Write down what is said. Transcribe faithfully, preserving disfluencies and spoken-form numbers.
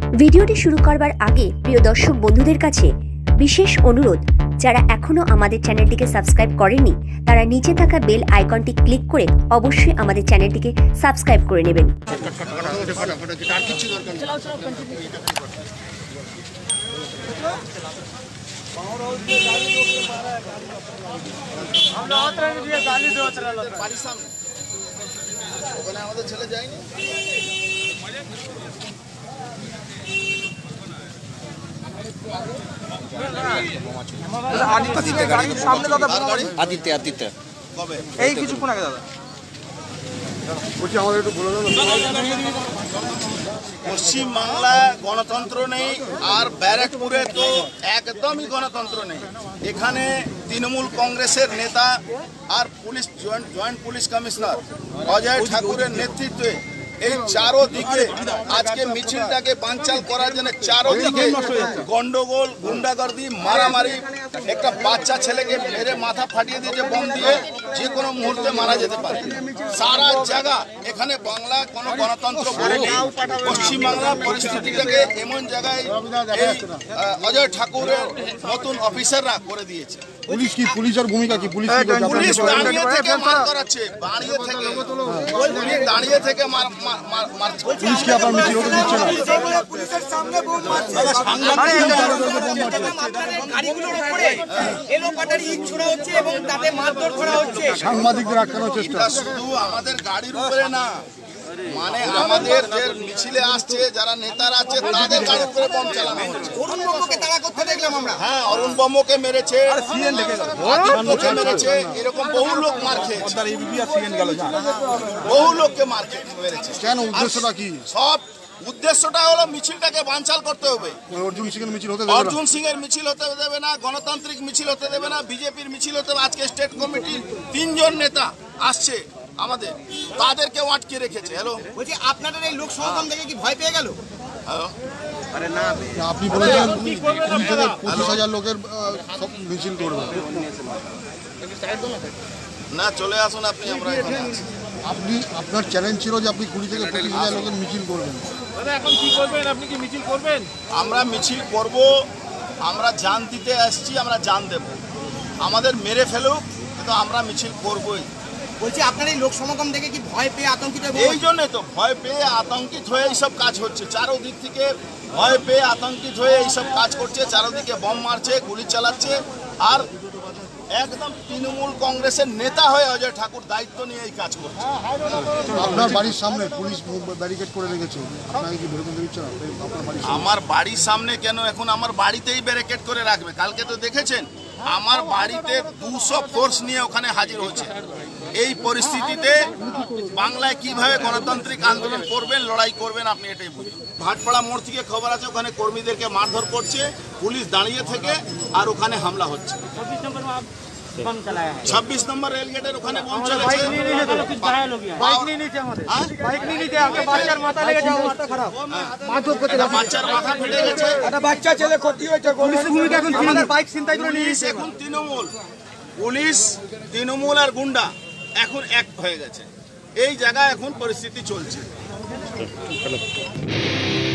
ভিডিওটি শুরু করবার আগে প্রিয় দর্শক বন্ধুদের কাছে বিশেষ অনুরোধ, যারা এখনো আমাদের চ্যানেলটিকে সাবস্ক্রাইব করেননি তারা নিচে থাকা বেল আইকনটি ক্লিক করে অবশ্যই আমাদের চ্যানেলটিকে সাবস্ক্রাইব করে নেবেন। আদিত্য আদিত্য এই কিছুক্ষণ আগে দাদা পশ্চিম বাংলায় গণতন্ত্র নেই, আর ব্যারাকপুরে তো একদমই গণতন্ত্র নেই। এখানে তৃণমূল কংগ্রেসের নেতা আর police joint joint police commissioner Ajay ঠাকুরের নেতৃত্বে এই চারোদিকে আজকে মিছিলটাকে বানচাল করার জন্য চারোদিকে গন্ডগোল, গুন্ডাগর্দি, মারামারি। একটা বাচ্চা ছেলেকে মেরে মাথা ফাটিয়ে দিয়েছে বোম দিয়ে, যে কোনো মুহূর্তে মারা যেতে পারে। সারা জায়গা এখানে বাংলা কোনো গণতন্ত্র বলে নেই। পশ্চিমবাংলার পরিস্থিতিটাকে এমন জায়গায় এই অজয় ঠাকুরের নতুন অফিসাররা করে দিয়েছে। পুলিশ কি পুলিশের ভূমিকা কি? পুলিশ পুলিশ দাঁড়িয়ে থেকে মার করাচ্ছে, দাঁড়িয়ে থেকে পুলিশ দাঁড়িয়ে থেকে মার মার পুলিশ কি আপনার মিছিল হতে দিচ্ছে না? পুলিশের সামনে বোম মারছে, গাড়িগুলোর উপরে এলো পাটারি ইট ছোড়া হচ্ছে এবং তাতে মারধর করা হচ্ছে। সাংবাদিকদের আটকানোর চেষ্টা। শুধু আমাদের গাড়ির উপরে না, মানে আমাদের যে মিছিলে আসছে যারা নেতারা আছে তাদের গাড়ির উপরে বোম চালানো হচ্ছে। অরুণ বাবুকে তাড়া করতে দেখলাম আমরা। হ্যাঁ, অরুণ বাবুকে মেরেছে, আদিত্যকে মেরেছে, এরকম বহু লোক মার খেয়েছে, বহু লোককে মার খেয়ে মেরেছে। কেন? উদ্দেশ্যটা কি? সব উদ্দেশ্যটা হলো মিছিলটাকে বানচাল করতে হবে। অর্জুন সিং এর মিছিল হতে দেবে না, অর্জুন সিং এর মিছিল হতে দেবে না, গণতান্ত্রিক মিছিল হতে দেবে না, বিজেপির মিছিল হতে হবে। আজকে স্টেট কমিটির তিনজন নেতা আসছে আমাদের, তাদেরকে আটকে রেখেছে। হ্যালো, বলছি আপনাদের এই লোক সমাগম দেখে কি ভয় পেয়ে গেল? আরে না, আপনি বলেছেন পঁচিশ হাজার লোকের সব মিছিল করবে। না, চলে আসুন আপনি, আমরা এখানে আছি। আপনি আপনার চ্যালেঞ্জ ছিল যে আপনি কুড়ি থেকে পঁচিশ হাজার লোকের মিছিল করবেন। এখন কি করবেন? আপনি কি মিছিল করবেন? আমরা মিছিল করব, আমরা জান দিতে আসছি, আমরা জান দেব। আমাদের মেরে ফেলুক, কিন্তু আমরা মিছিল করবই। বলছি আপনার এই লোক সমাগম দেখে কি ভয় পেয়ে আতঙ্কিত? এই জন্যই তো ভয় পেয়ে আতঙ্কিত হয়ে এইসব কাজ হচ্ছে। চারোদিক থেকে ভয় পেয়ে আতঙ্কিত হয়ে এইসব কাজ করছে, চারোদিকে বোম মারছে, গুলি চালাচ্ছে। আর একদম তৃণমূল কংগ্রেসের নেতা হয়ে অজয় ঠাকুর দায়িত্ব নিয়ে এই কাজ করছে। আপনার বাড়ির সামনে পুলিশ ব্যারিকেড করে রেখেছে, আপনাকে কি বেরোতে দিচ্ছে না? আমার বাড়ির সামনে কেন? এখন আমার বাড়িতেই ব্যারিকেড করে রাখবে। কালকে তো দেখেছেন আমার বাড়িতে দুশো ফোর্স নিয়ে ওখানে হাজির হচ্ছে। এই পরিস্থিতিতে বাংলায় কিভাবে গণতান্ত্রিক আন্দোলন করবেন, লড়াই করবেন, আপনি এটাই বুঝুন। ভাটপাড়া মোড় থেকে খবর আছে ওখানে কর্মীদেরকে মারধর করছে, পুলিশ দাঁড়িয়ে থেকে, আর ওখানে হামলা হচ্ছে। ছাব্বিশ নম্বর রেলগেটের ওখানে বোম চলেছে। বাচ্চার মাথা ফেটে গেছে, বাচ্চা ছেলে ক্ষতি হয়েছে। এখন তৃণমূল পুলিশ, তৃণমূল আর গুন্ডা এখন এক হয়ে গেছে। এই জায়গায় এখন পরিস্থিতি চলছে।